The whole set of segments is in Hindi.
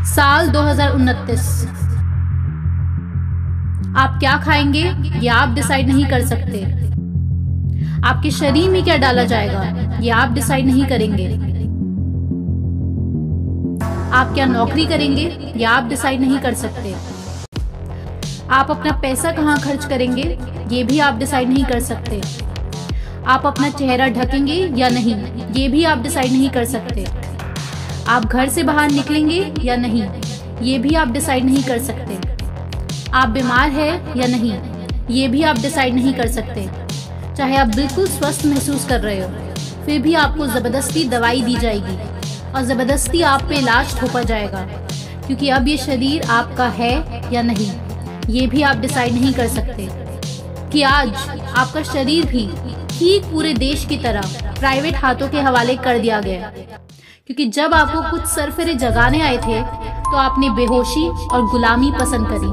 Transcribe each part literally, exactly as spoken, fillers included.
साल दो हज़ार उनतीस। आप क्या खाएंगे ये आप डिसाइड नहीं कर सकते। आपके शरीर में क्या डाला जाएगा ये आप डिसाइड नहीं करेंगे। आप क्या नौकरी करेंगे ये आप डिसाइड नहीं कर सकते। आप अपना पैसा कहाँ खर्च करेंगे ये भी आप डिसाइड नहीं कर सकते। आप अपना चेहरा ढकेंगे या नहीं ये भी आप डिसाइड नहीं कर सकते। आप घर से बाहर निकलेंगे या नहीं ये भी आप डिसाइड नहीं कर सकते। आप बीमार हैं या नहीं ये भी आप डिसाइड नहीं कर सकते। चाहे आप बिल्कुल स्वस्थ महसूस कर रहे हो फिर भी आपको ज़बरदस्ती दवाई दी जाएगी और ज़बरदस्ती आप पे इलाज थोपा जाएगा, क्योंकि अब ये शरीर आपका है या नहीं ये भी आप डिसाइड नहीं कर सकते। कि आज आपका शरीर भी ठीक पूरे देश की तरह प्राइवेट हाथों के हवाले कर दिया गया, क्योंकि जब आपको कुछ सरफरे जगाने आए थे तो आपने बेहोशी और गुलामी पसंद करी।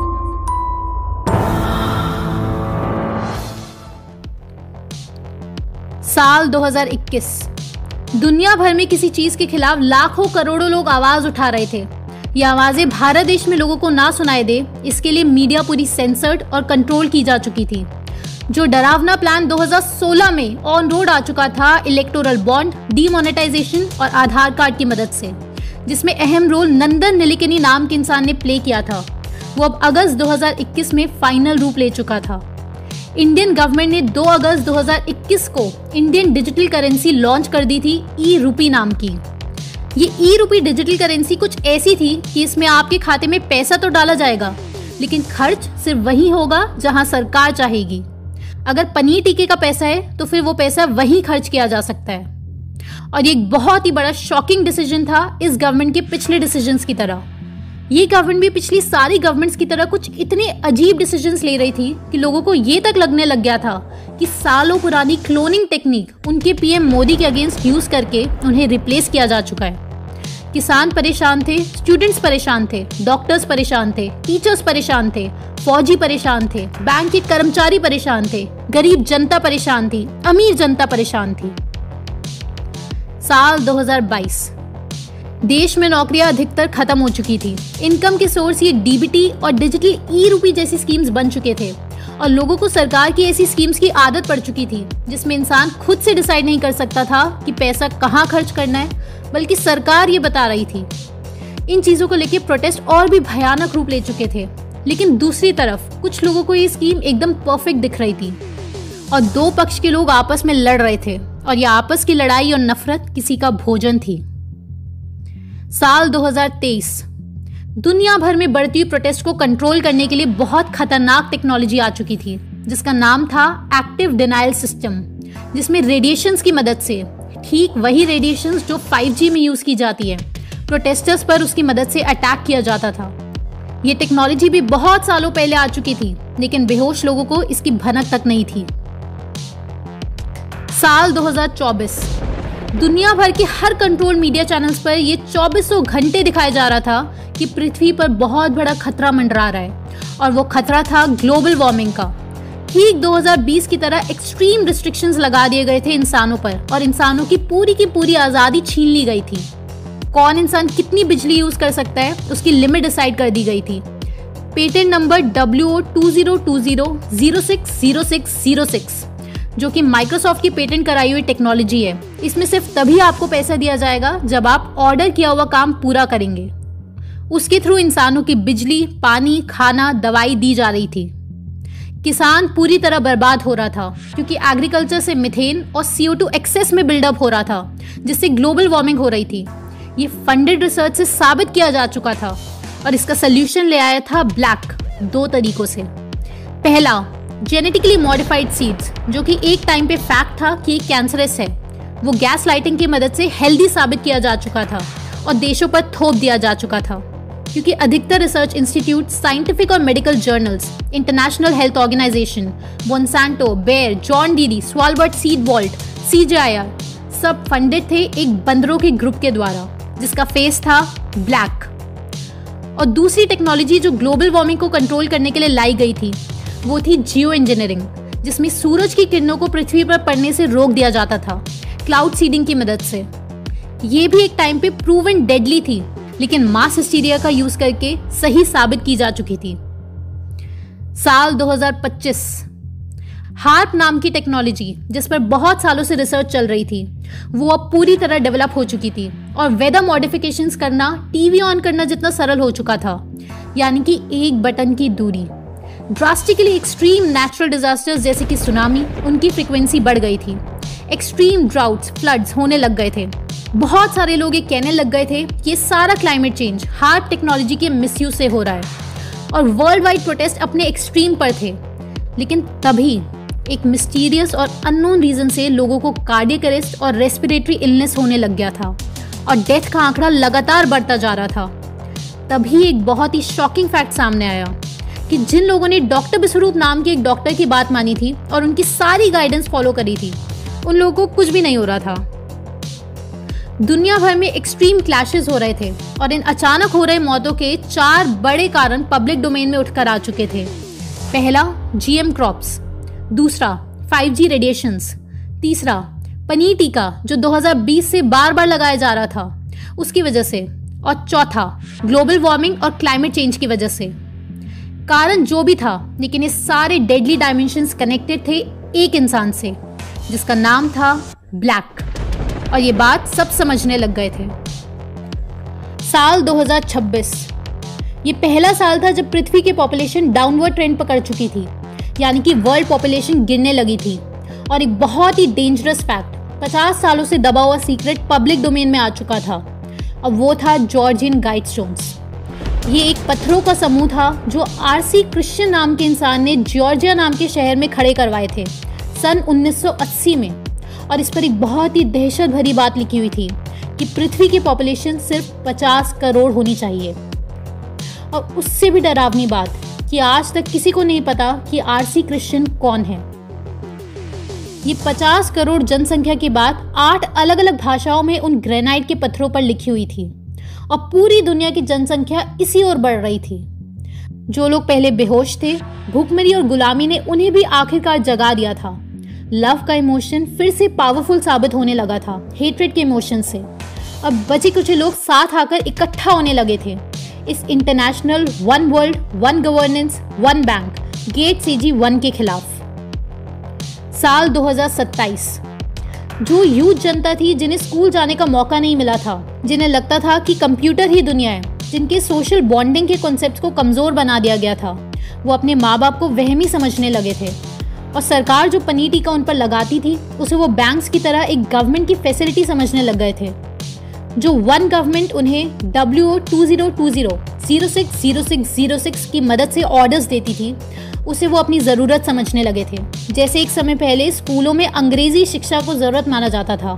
साल दो हज़ार इक्कीस। दुनिया भर में किसी चीज के खिलाफ लाखों करोड़ों लोग आवाज उठा रहे थे। ये आवाजें भारत देश में लोगों को ना सुनाई दे इसके लिए मीडिया पूरी सेंसर्ड और कंट्रोल की जा चुकी थी। जो डरावना प्लान दो हज़ार सोलह में ऑन रोड आ चुका था इलेक्टोरल बॉन्ड, डीमोनेटाइजेशन और आधार कार्ड की मदद से, जिसमें अहम रोल नंदन निलेकनी नाम के इंसान ने प्ले किया था, वो अब अगस्त दो हज़ार इक्कीस में फाइनल रूप ले चुका था। इंडियन गवर्नमेंट ने दो अगस्त दो हज़ार इक्कीस को इंडियन डिजिटल करेंसी लॉन्च कर दी थी, ई रूपी नाम की। ये ई रूपी डिजिटल करेंसी कुछ ऐसी थी कि इसमें आपके खाते में पैसा तो डाला जाएगा लेकिन खर्च सिर्फ वही होगा जहां सरकार चाहेगी। अगर पनीर टिक्के का पैसा है तो फिर वो पैसा वहीं खर्च किया जा सकता है। और ये एक बहुत ही बड़ा शॉकिंग डिसीजन था इस गवर्नमेंट के पिछले डिसीजंस की तरह। ये गवर्नमेंट भी पिछली सारी गवर्नमेंट्स की तरह कुछ इतने अजीब डिसीजंस ले रही थी कि लोगों को ये तक लगने लग गया था कि सालों पुरानी क्लोनिंग टेक्निक उनके पीएम मोदी के अगेंस्ट यूज करके उन्हें रिप्लेस किया जा चुका है। किसान परेशान थे, स्टूडेंट्स परेशान थे, डॉक्टर्स परेशान थे, टीचर्स परेशान थे, फौजी परेशान थे, बैंक के कर्मचारी परेशान थे, गरीब जनता परेशान थी, अमीर जनता परेशान थी। साल दो हज़ार बाईस। देश में नौकरियां अधिकतर खत्म हो चुकी थी। इनकम के सोर्स ये डीबीटी और डिजिटल ई रूपी जैसी स्कीम्स बन चुके थे और लोगों को सरकार की ऐसी स्कीम्स की आदत पड़ चुकी थी जिसमें इंसान खुद से डिसाइड नहीं कर सकता था कि पैसा कहाँ खर्च करना है, बल्कि सरकार ये बता रही थी। इन चीजों को लेकर प्रोटेस्ट और भी भयानक रूप ले चुके थे, लेकिन दूसरी तरफ कुछ लोगों को ये स्कीम एकदम परफेक्ट दिख रही थी और दो पक्ष के लोग आपस में लड़ रहे थे और यह आपस की लड़ाई और नफरत किसी का भोजन थी। साल दो हज़ार तेईस। दुनिया भर में बढ़ती हुई प्रोटेस्ट को कंट्रोल करने के लिए बहुत खतरनाक टेक्नोलॉजी आ चुकी थी जिसका नाम था एक्टिव डिनायल सिस्टम, जिसमें रेडिएशंस की मदद से, ठीक वही रेडिएशंस जो फाइव जी में यूज की जाती है, प्रोटेस्टर्स पर उसकी मदद से अटैक किया जाता था। ये टेक्नोलॉजी भी बहुत सालों पहले आ चुकी थी लेकिन बेहोश लोगों को इसकी भनक तक नहीं थी। साल दो हज़ार चौबीस। दुनिया भर के हर कंट्रोल मीडिया चैनल्स पर ये चौबीसों घंटे दिखाया जा रहा था कि पृथ्वी पर बहुत बड़ा खतरा मंडरा रहा है और वो खतरा था ग्लोबल वार्मिंग का। ठीक दो हज़ार बीस की तरह एक्सट्रीम रिस्ट्रिक्शंस लगा दिए गए थे इंसानों पर और इंसानों की पूरी की पूरी आज़ादी छीन ली गई थी। कौन इंसान कितनी बिजली यूज कर सकता है उसकी लिमिट डिसाइड कर दी गई थी। Patent number W O two zero two zero zero six zero six zero six, जो कि माइक्रोसॉफ्ट की पेटेंट कराई हुई टेक्नोलॉजी है, इसमें सिर्फ तभी आपको पैसा दिया जाएगा जब आप ऑर्डर किया हुआ काम पूरा करेंगे। उसके थ्रू इंसानों की बिजली, पानी, खाना, दवाई दी जा रही थी। किसान पूरी तरह बर्बाद हो रहा था क्योंकि एग्रीकल्चर से मीथेन और सी ओ टू एक्सेस में बिल्डअप हो रहा था जिससे ग्लोबल वार्मिंग हो रही थी। ये फंडेड रिसर्च से साबित किया जा चुका था और इसका सोल्यूशन ले आया था ब्लैक, दो तरीकों से। पहला, जेनेटिकली मॉडिफाइड सीड्स, जो कि एक टाइम पे फैक्ट था कि कैंसरस है, वो गैस लाइटिंग की मदद से हेल्दी साबित किया जा चुका था और देशों पर थोप दिया जा चुका था, क्योंकि अधिकतर रिसर्च इंस्टीट्यूट, साइंटिफिक और medical journals, international health organisation, Monsanto, Bayer, John Deere, Svalbard seed vault, C J I R सब फंडेड थे एक बंदरों के ग्रुप के द्वारा जिसका फेस था ब्लैक। और दूसरी टेक्नोलॉजी जो ग्लोबल वार्मिंग को कंट्रोल करने के लिए लाई गई थी वो थी जियो इंजीनियरिंग, जिसमें सूरज की किरणों को पृथ्वी पर पड़ने से रोक दिया जाता था क्लाउड सीडिंग की मदद से। ये भी एक टाइम पे प्रूवन डेडली थी लेकिन मास हिस्टीरिया का यूज करके सही साबित की जा चुकी थी। साल दो हज़ार पच्चीस, हार्प नाम की टेक्नोलॉजी जिस पर बहुत सालों से रिसर्च चल रही थी, वो अब पूरी तरह डेवलप हो चुकी थी और वेदर मॉडिफिकेशंस करना टीवी ऑन करना जितना सरल हो चुका था, यानी कि एक बटन की दूरी। ड्रास्टिकली एक्सट्रीम नेचुरल डिजास्टर्स जैसे कि सुनामी, उनकी फ्रीक्वेंसी बढ़ गई थी। एक्सट्रीम ड्राउट्स, फ्लड्स होने लग गए थे। बहुत सारे लोग ये कहने लग गए थे कि ये सारा क्लाइमेट चेंज हार्प टेक्नोलॉजी के मिसयूज से हो रहा है और वर्ल्ड वाइड प्रोटेस्ट अपने एक्सट्रीम पर थे। लेकिन तभी एक मिस्टीरियस और अननोन रीजन से लोगों को कार्डियक अरेस्ट और रेस्पिरेटरी इलनेस होने लग गया था और डेथ का आंकड़ा लगातार बढ़ता जा रहा था। तभी एक बहुत ही शॉकिंग फैक्ट सामने आया कि जिन लोगों ने डॉक्टर विश्वरूप नाम के एक डॉक्टर की बात मानी थी और उनकी सारी गाइडेंस फॉलो करी थी, उन लोगों को कुछ भी नहीं हो रहा था। दुनिया भर में एक्सट्रीम क्लैशेस हो रहे थे और इन अचानक हो रहे मौतों के चार बड़े कारण पब्लिक डोमेन में उठकर आ चुके थे। पहला, जीएम क्रॉप्स। दूसरा, फाइव जी रेडिएशंस। तीसरा, पनीर टीका जो दो हज़ार बीस से बार बार लगाया जा रहा था उसकी वजह से। और चौथा, ग्लोबल वार्मिंग और क्लाइमेट चेंज की वजह से। कारण जो भी था, लेकिन ये सारे डेडली डायमेंशंस कनेक्टेड थे एक इंसान से जिसका नाम था ब्लैक, और ये बात सब समझने लग गए थे। साल दो हज़ार छब्बीस, ये पहला साल था जब पृथ्वी की पॉपुलेशन डाउनवर्ड ट्रेंड पकड़ चुकी थी, यानी कि वर्ल्ड पॉपुलेशन गिरने लगी थी। और एक बहुत ही डेंजरस फैक्ट, पचास सालों से दबा हुआ सीक्रेट पब्लिक डोमेन में आ चुका था। अब वो था जॉर्जियन गाइडस्टोन्स। ये एक पत्थरों का समूह था जो आरसी क्रिश्चियन नाम के इंसान ने जॉर्जिया नाम के शहर में खड़े करवाए थे सन उन्नीस सौ अस्सी में। और इस पर एक बहुत ही दहशत भरी बात लिखी हुई थी कि पृथ्वी की पॉपुलेशन सिर्फ पचास करोड़ होनी चाहिए। और उससे भी डरावनी बात कि आज तक किसी को नहीं पता कि आरसी क्रिश्चियन कौन है। ये पचास करोड़ जनसंख्या की बात आठ अलग अलग भाषाओं में उन ग्रेनाइट के पत्थरों पर लिखी हुई थी और पूरी दुनिया की जनसंख्या इसी ओर बढ़ रही थी। जो लोग पहले बेहोश थे, भूखमरी और गुलामी ने उन्हें भी आखिरकार जगा दिया था। लव का इमोशन फिर से पावरफुल साबित होने लगा था हेट्रेड के इमोशन से। अब बचे कुछ लोग साथ आकर इकट्ठा होने लगे थे इस international one world one governance one bank gate C G one खिलाफ। साल दो हज़ार सत्ताईस, जो यूथ जनता थी जिन्हें स्कूल जाने का मौका नहीं मिला था, जिन्हें लगता था कि कंप्यूटर ही दुनिया है, जिनके सोशल बॉन्डिंग के कॉन्सेप्ट्स को कमजोर बना दिया गया था, वो अपने माँ बाप को वहमी समझने लगे थे। और सरकार जो पनीर टीका उन पर लगाती थी उसे वो बैंक्स की तरह एक गवर्नमेंट की फैसिलिटी समझने लग गए थे। जो वन गवर्नमेंट उन्हें W O two zero two zero zero six zero six zero six की मदद से ऑर्डर्स देती थी, उसे वो अपनी ज़रूरत समझने लगे थे। जैसे एक समय पहले स्कूलों में अंग्रेजी शिक्षा को ज़रूरत माना जाता था।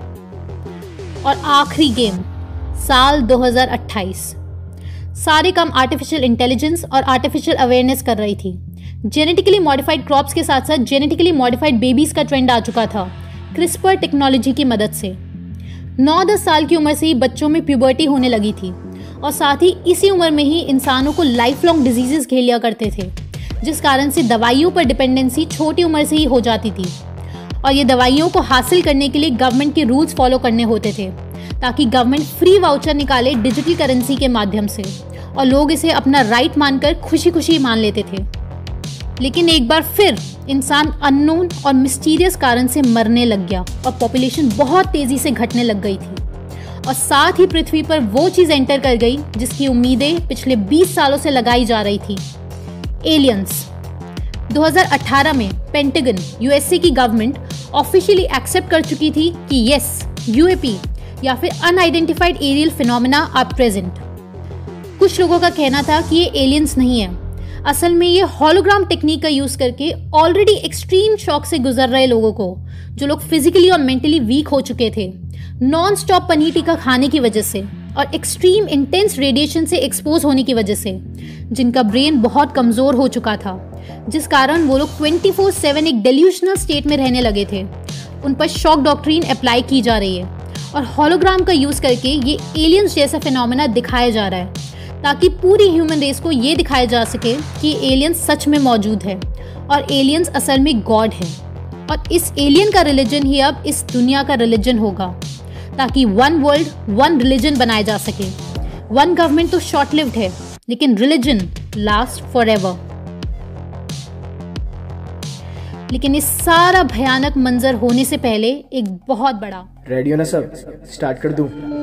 और आखिरी गेम, साल दो हज़ार अट्ठाईस, सारे काम आर्टिफिशियल इंटेलिजेंस और आर्टिफिशियल अवेयरनेस कर रही थी। जेनेटिकली मॉडिफाइड क्रॉप्स के साथ साथ जेनेटिकली मॉडिफाइड बेबीज का ट्रेंड आ चुका था क्रिस्पर टेक्नोलॉजी की मदद से। नौ दस साल की उम्र से ही बच्चों में प्यूबर्टी होने लगी थी और साथ ही इसी उम्र में ही इंसानों को लाइफ लॉन्ग डिजीजेस घेर लिया करते थे, जिस कारण से दवाइयों पर डिपेंडेंसी छोटी उम्र से ही हो जाती थी। और ये दवाइयों को हासिल करने के लिए गवर्नमेंट के रूल्स फॉलो करने होते थे ताकि गवर्नमेंट फ्री वाउचर निकाले डिजिटल करेंसी के माध्यम से, और लोग इसे अपना राइट मानकर खुशी खुशी मान लेते थे। लेकिन एक बार फिर इंसान अननोन और मिस्टीरियस कारण से मरने लग गया और पॉपुलेशन बहुत तेजी से घटने लग गई थी। और साथ ही पृथ्वी पर वो चीज एंटर कर गई जिसकी उम्मीदें पिछले बीस सालों से लगाई जा रही थी, एलियंस। दो हज़ार अठारह में पेंटागन यूएसए की गवर्नमेंट ऑफिशियली एक्सेप्ट कर चुकी थी कि यस, यूएपी या फिर unidentified aerial phenomena are present. कुछ लोगों का कहना था कि ये एलियंस नहीं है, असल में ये हॉलोग्राम टेक्निक का यूज करके ऑलरेडी एक्सट्रीम शॉक से गुजर रहे लोगों को, जो लोग फिजिकली और मेंटली वीक हो चुके थे नॉन स्टॉप पनीर टीका खाने की वजह से और एक्सट्रीम इंटेंस रेडिएशन से एक्सपोज होने की वजह से, जिनका ब्रेन बहुत कमजोर हो चुका था, जिस कारण वो लोग ट्वेंटी फोर सेवन एक डेल्यूशनल स्टेट में रहने लगे थे। उन पर शॉक डॉक्ट्रिन अप्लाई की जा रही है और हॉलोग्राम का यूज करके ये एलियंस जैसा फिनोमेना दिखाया जा रहा है ताकि पूरी ह्यूमन रेस को ये दिखाया जा सके कि एलियंस सच में मौजूद है और एलियंस असल में गॉड है। और इस एलियन का रिलीजन ही अब इस दुनिया का रिलीजन होगा ताकि वन वर्ल्ड वन रिलीजन बनाया जा सके। वन गवर्नमेंट तो शॉर्ट लिव्ड है, लेकिन रिलीजन लास्ट फॉरएवर। लेकिन इस सारा भयानक मंजर होने से पहले एक बहुत बड़ा रेडी हो ना सब, स्टार्ट कर दूं?